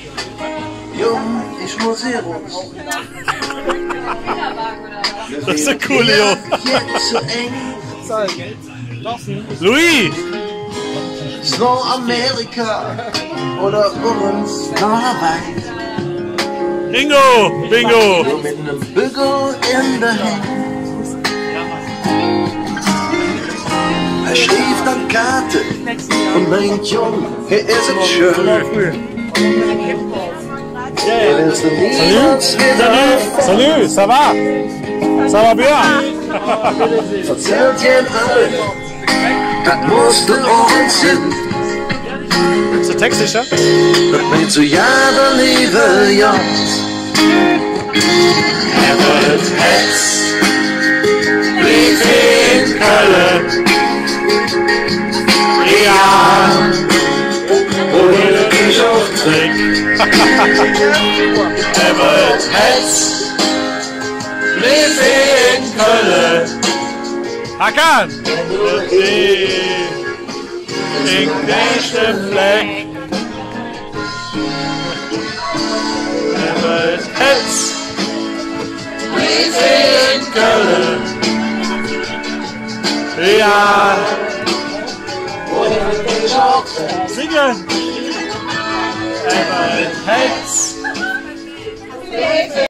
Jung, ich muss hier raus. Das ist ein cooler Junge. Jetzt zu eng. Louis! Ist noch Amerika oder uns noch Hawaii. Bingo! Bingo! Nur mit nem Bügel in der Hand. Er schläft an Karte und meint, Jung, hier ist es schön. Er ist niemals wieder. Salut, ça va? Ça va bien? Verzählt jen alle, das musste uns sind. Ist der Text sicher? Dat meint zu jeder lieve Jans. Er wird Hetz, blieb in Köln. Ja, ohne dich auch Trick. Er wird Hetz, blieb in Köln. Hakan! Ich nächste Fleck. Er wird Hetz, blieb in Köln. Ja! Ohne dich auch Trick. Singen! Er wird Hetz.